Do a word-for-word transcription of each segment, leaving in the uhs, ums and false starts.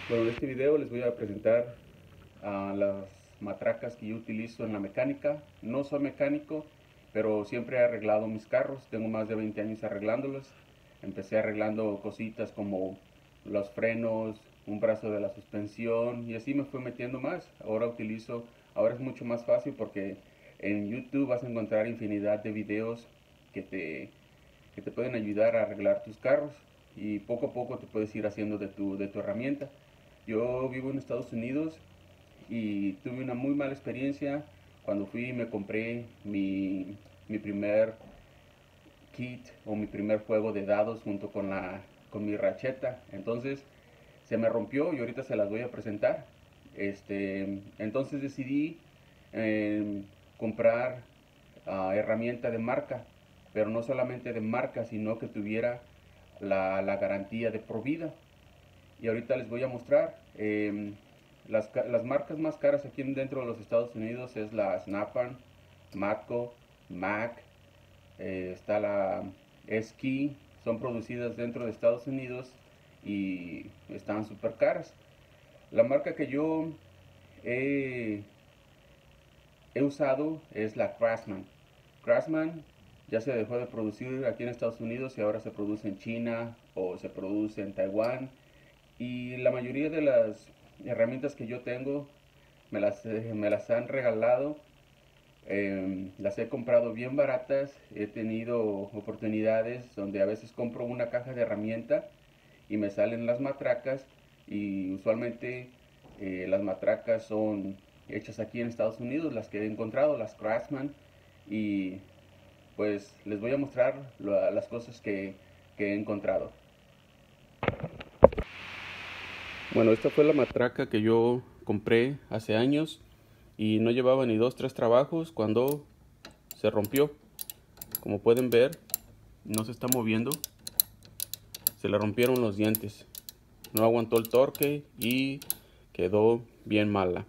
Bueno, en este video les voy a presentar a las matracas que yo utilizo en la mecánica. No soy mecánico, pero siempre he arreglado mis carros. Tengo más de veinte años arreglándolos. Empecé arreglando cositas como los frenos, un brazo de la suspensión y así me fui metiendo más. Ahora utilizo, ahora es mucho más fácil porque en YouTube vas a encontrar infinidad de videos que te, que te pueden ayudar a arreglar tus carros y poco a poco te puedes ir haciendo de tu, de tu herramienta. Yo vivo en Estados Unidos y tuve una muy mala experiencia cuando fui y me compré mi, mi primer kit o mi primer juego de dados junto con, la, con mi racheta. Entonces se me rompió y ahorita se las voy a presentar. Este, entonces decidí eh, comprar uh, herramienta de marca, pero no solamente de marca, sino que tuviera la, la garantía de por vida. Y ahorita les voy a mostrar eh, las, las marcas más caras aquí dentro de los Estados Unidos es la Snap-on, Matco, Mac, eh, está la Ski, son producidas dentro de Estados Unidos y están súper caras. La marca que yo he, he usado es la Craftsman. Craftsman ya se dejó de producir aquí en Estados Unidos y ahora se produce en China o se produce en Taiwán. Y la mayoría de las herramientas que yo tengo me las, eh, me las han regalado. Eh, las he comprado bien baratas. He tenido oportunidades donde a veces compro una caja de herramienta y me salen las matracas. Y usualmente eh, las matracas son hechas aquí en Estados Unidos, las que he encontrado, las Craftsman. Y pues les voy a mostrar lo, las cosas que, que he encontrado. Bueno, esta fue la matraca que yo compré hace años y no llevaba ni dos, tres trabajos cuando se rompió. Como pueden ver, no se está moviendo. Se le rompieron los dientes. No aguantó el torque y quedó bien mala.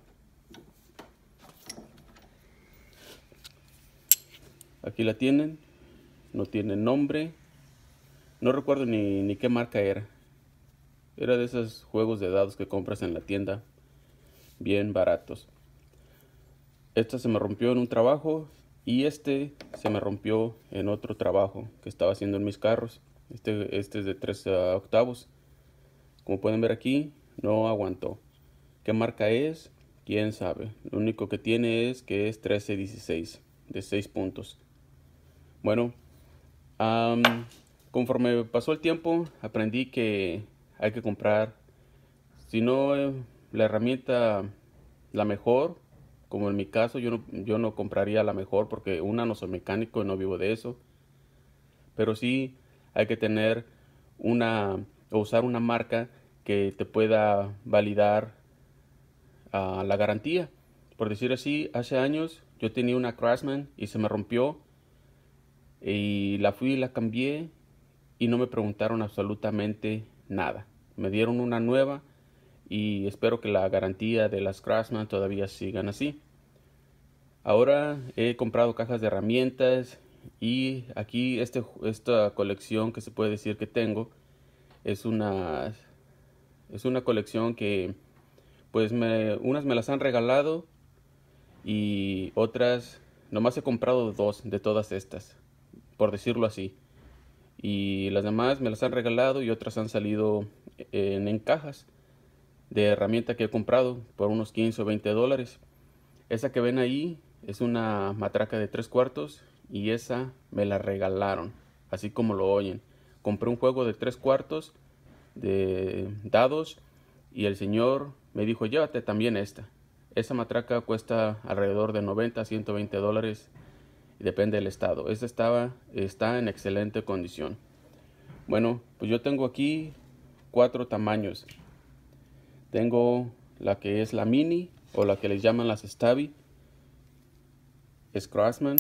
Aquí la tienen. No tiene nombre. No recuerdo ni, ni qué marca era. Era de esos juegos de dados que compras en la tienda. Bien baratos. Esta se me rompió en un trabajo y este se me rompió en otro trabajo que estaba haciendo en mis carros. Este, este es de tres uh, octavos. Como pueden ver aquí, no aguantó. ¿Qué marca es? Quién sabe. Lo único que tiene es que es trece dieciséis de seis puntos. Bueno, um, conforme pasó el tiempo, aprendí que hay que comprar, si no eh, la herramienta la mejor, como en mi caso, yo no, yo no compraría la mejor porque una, no soy mecánico y no vivo de eso. Pero sí hay que tener una o usar una marca que te pueda validar uh, la garantía. Por decir así, hace años yo tenía una Craftsman y se me rompió y la fui y la cambié y no me preguntaron absolutamente nada. Me dieron una nueva y espero que la garantía de las Craftsman todavía sigan así. Ahora he comprado cajas de herramientas y aquí este, esta colección que se puede decir que tengo es una es una colección que pues me, unas me las han regalado y otras nomás he comprado dos de todas estas, por decirlo así, y las demás me las han regalado y otras han salido en, en cajas de herramienta que he comprado por unos quince o veinte dólares. Esa que ven ahí es una matraca de tres cuartos y esa me la regalaron, así como lo oyen. Compré un juego de tres cuartos de dados y el señor me dijo, llévate también esta. Esa matraca cuesta alrededor de noventa a ciento veinte dólares, depende del estado. Esta estaba, está en excelente condición. Bueno, pues yo tengo aquí cuatro tamaños. Tengo la que es la mini o la que les llaman las Stabby. Es Craftsman.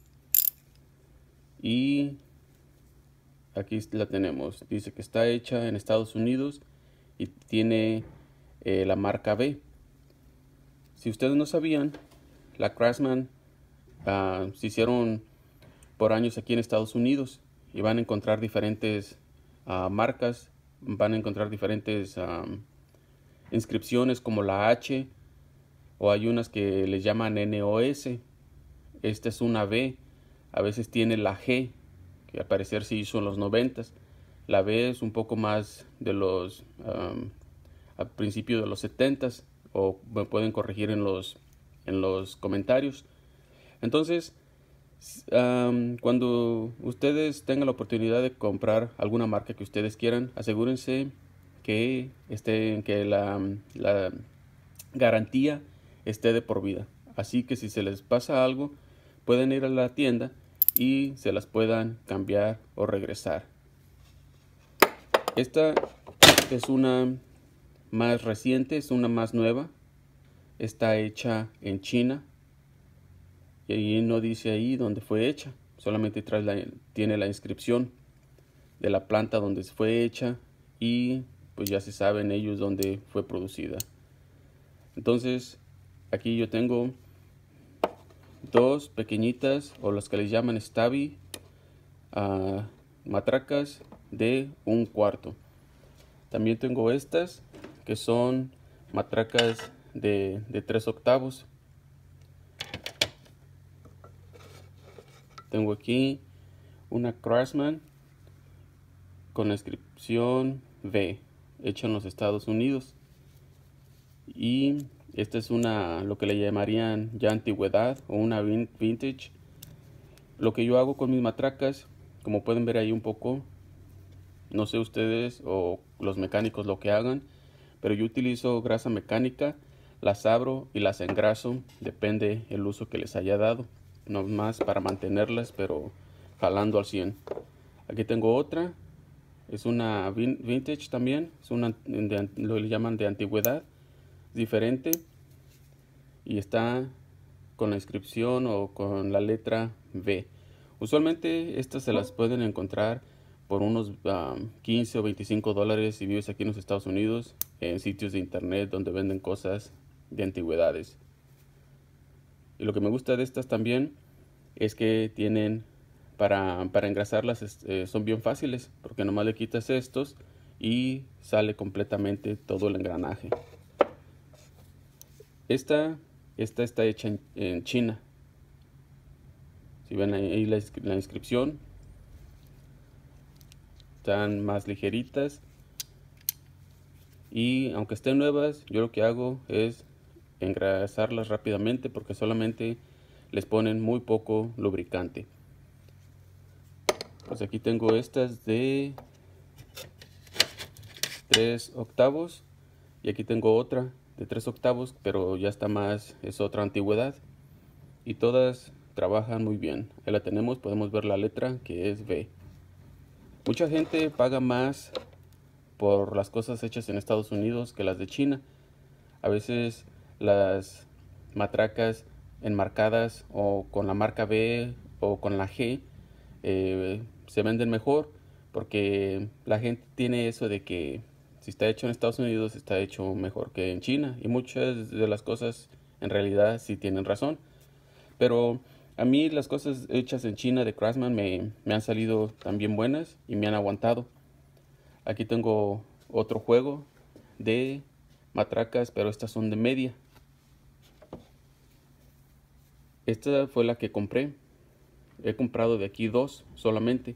Y aquí la tenemos. Dice que está hecha en Estados Unidos y tiene eh, la marca B. Si ustedes no sabían, la Craftsman uh, se hicieron por años aquí en Estados Unidos y van a encontrar diferentes uh, marcas, van a encontrar diferentes um, inscripciones como la H, o hay unas que les llaman N O S. Esta es una B. A veces tiene la G, que al parecer se hizo en los noventas. La B es un poco más de los um, a principios de los setentas, o me pueden corregir en los en los comentarios. Entonces, um, cuando ustedes tengan la oportunidad de comprar alguna marca que ustedes quieran, asegúrense que esté, que la, la garantía esté de por vida. Así que si se les pasa algo, pueden ir a la tienda y se las puedan cambiar o regresar. Esta es una más reciente, es una más nueva. Está hecha en China. Y ahí no dice ahí dónde fue hecha. Solamente trae la, tiene la inscripción de la planta donde fue hecha. Y pues ya se saben ellos dónde fue producida. Entonces, aquí yo tengo dos pequeñitas, o las que les llaman Stabby, uh, matracas de un cuarto. También tengo estas, que son matracas de, de tres octavos. Tengo aquí una Craftsman con la inscripción V, hecha en los Estados Unidos. Y esta es una, lo que le llamarían ya antigüedad, o una vintage. Lo que yo hago con mis matracas, como pueden ver ahí un poco, no sé ustedes o los mecánicos lo que hagan, pero yo utilizo grasa mecánica, las abro y las engraso, depende el uso que les haya dado. No más para mantenerlas, pero jalando al cien. Aquí tengo otra, es una vintage también, es una de, lo que le llaman de antigüedad, diferente, y está con la inscripción o con la letra V. Usualmente estas se las pueden encontrar por unos um, quince o veinticinco dólares si vives aquí en los Estados Unidos, en sitios de internet donde venden cosas de antigüedades. Y lo que me gusta de estas también es que tienen, para, para engrasarlas, eh, son bien fáciles, porque nomás le quitas estos y sale completamente todo el engranaje. Esta, esta está hecha en, en China. Si ven ahí la, la inscripción, están más ligeritas. Y aunque estén nuevas, yo lo que hago es engrasarlas rápidamente, porque solamente les ponen muy poco lubricante. Pues aquí tengo estas de tres octavos, y aquí tengo otra de tres octavos, pero ya está más, es otra antigüedad, y todas trabajan muy bien. Ahí la tenemos, podemos ver la letra que es V. Mucha gente paga más por las cosas hechas en Estados Unidos que las de China. A veces las matracas enmarcadas o con la marca B o con la G eh, se venden mejor, porque la gente tiene eso de que si está hecho en Estados Unidos está hecho mejor que en China, y muchas de las cosas en realidad sí tienen razón. Pero a mí las cosas hechas en China de Craftsman me, me han salido también buenas y me han aguantado. Aquí tengo otro juego de matracas, pero estas son de media. Esta fue la que compré. He comprado de aquí dos solamente.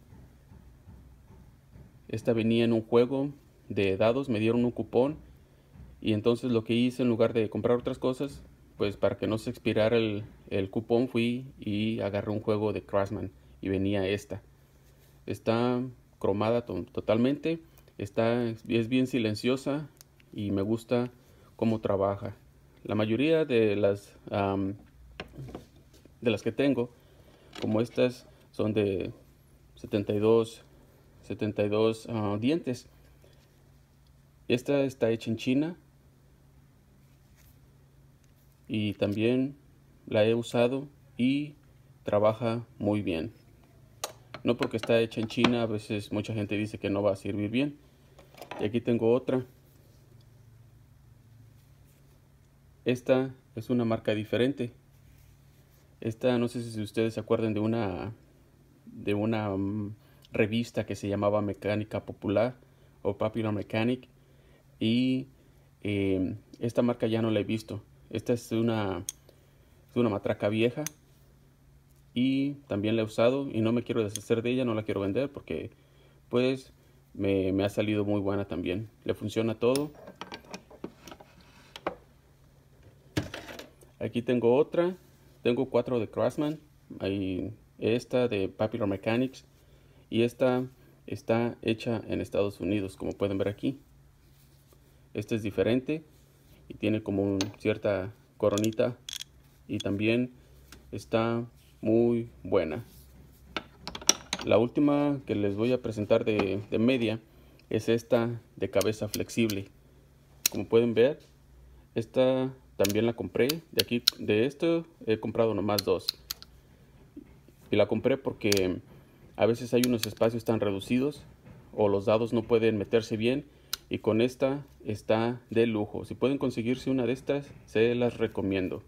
Esta venía en un juego de dados, me dieron un cupón, y entonces lo que hice, en lugar de comprar otras cosas, pues para que no se expirara el, el cupón, fui y agarré un juego de Craftsman y venía esta. Está cromada to totalmente, está, es bien silenciosa y me gusta cómo trabaja. La mayoría de las um, de las que tengo, como estas, son de setenta y dos uh, dientes. Esta está hecha en China y también la he usado y trabaja muy bien. No porque está hecha en China, a veces mucha gente dice que no va a servir bien. Y aquí tengo otra. Esta es una marca diferente. Esta, no sé si ustedes se acuerdan de una de una um, revista que se llamaba Mecánica Popular o Popular Mechanic, y Eh, esta marca ya no la he visto. Esta es una, es una matraca vieja y también la he usado y no me quiero deshacer de ella, no la quiero vender porque pues me, me ha salido muy buena también. Le funciona todo. Aquí tengo otra. Tengo cuatro de Craftsman. Hay esta de Popular Mechanics. Y esta está hecha en Estados Unidos, como pueden ver aquí. Esta es diferente y tiene como un, cierta coronita. Y también está muy buena. La última que les voy a presentar de, de media es esta de cabeza flexible. Como pueden ver, esta también la compré. De aquí, de esto he comprado nomás dos. Y la compré porque a veces hay unos espacios tan reducidos o los dados no pueden meterse bien. Y con esta está de lujo. Si pueden conseguirse una de estas, se las recomiendo.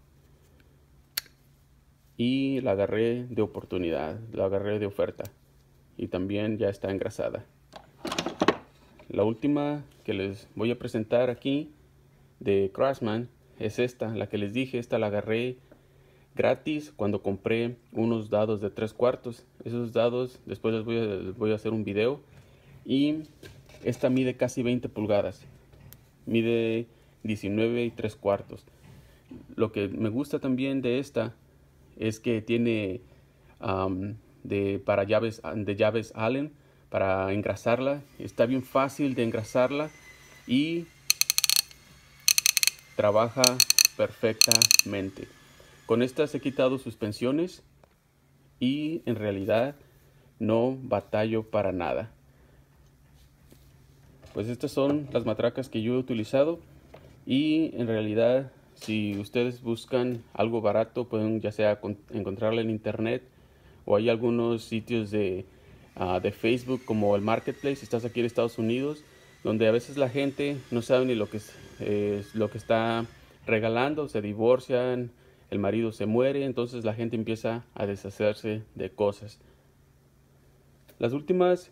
Y la agarré de oportunidad, la agarré de oferta. Y también ya está engrasada. La última que les voy a presentar aquí de Craftsman es esta, la que les dije. Esta la agarré gratis cuando compré unos dados de tres cuartos. Esos dados después les voy a, les voy a hacer un video. Y esta mide casi veinte pulgadas, mide diecinueve y tres cuartos. Lo que me gusta también de esta es que tiene um, de para llaves de llaves Allen para engrasarla. Está bien fácil de engrasarla y trabaja perfectamente. Con estas he quitado suspensiones y en realidad no batallo para nada. Pues estas son las matracas que yo he utilizado y en realidad si ustedes buscan algo barato pueden ya sea encontrarla en internet o hay algunos sitios de, uh, de Facebook como el Marketplace si estás aquí en Estados Unidos, donde a veces la gente no sabe ni lo que es, eh, lo que está regalando, se divorcian, el marido se muere, entonces la gente empieza a deshacerse de cosas. Las últimas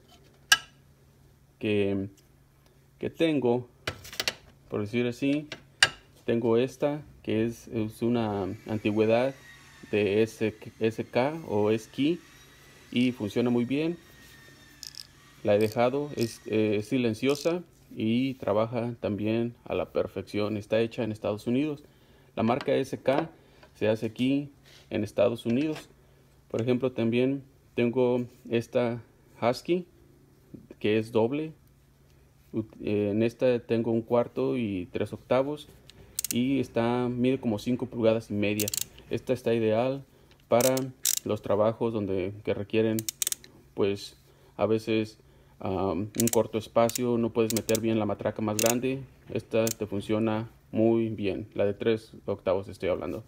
que, que tengo, por decir así, tengo esta que es, es una antigüedad de S K o Ski y funciona muy bien. La he dejado, es eh, silenciosa y trabaja también a la perfección. Está hecha en Estados Unidos. La marca S K se hace aquí en Estados Unidos. Por ejemplo, también tengo esta Husky que es doble. En esta tengo un cuarto y tres octavos y está mide como cinco pulgadas y media. Esta está ideal para los trabajos donde que requieren pues a veces um, un corto espacio, no puedes meter bien la matraca más grande. Esta te funciona muy bien. La de tres octavos estoy hablando.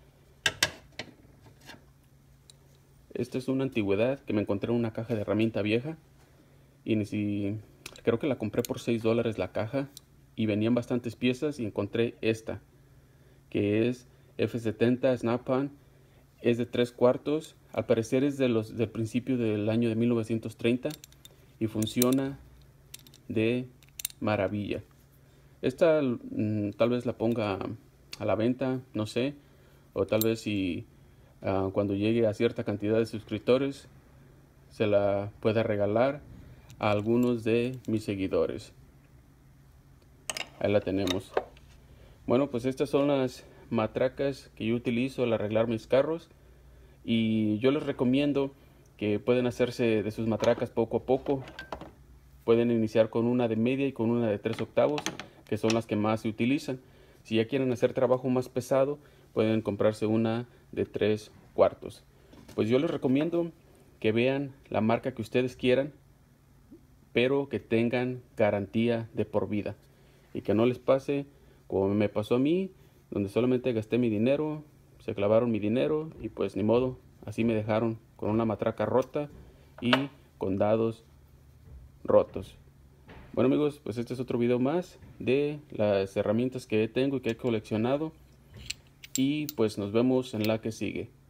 Esta es una antigüedad que me encontré en una caja de herramienta vieja y ni si, creo que la compré por seis dólares la caja y venían bastantes piezas y encontré esta que es F setenta Snap-on. Es de tres cuartos, al parecer es de los del principio del año de mil novecientos treinta y funciona de maravilla. Esta mmm, tal vez la ponga a la venta, no sé, o tal vez si uh, cuando llegue a cierta cantidad de suscriptores se la pueda regalar a algunos de mis seguidores. Ahí la tenemos. Bueno, pues estas son las matracas que yo utilizo al arreglar mis carros y yo les recomiendo que pueden hacerse de sus matracas poco a poco. Pueden iniciar con una de media y con una de tres octavos, que son las que más se utilizan. Si ya quieren hacer trabajo más pesado, pueden comprarse una de tres cuartos. Pues yo les recomiendo que vean la marca que ustedes quieran, pero que tengan garantía de por vida y que no les pase como me pasó a mí, donde solamente gasté mi dinero, se clavaron mi dinero y pues ni modo, así me dejaron con una matraca rota y con dados rotos. Bueno amigos, pues este es otro video más de las herramientas que tengo y que he coleccionado y pues nos vemos en la que sigue.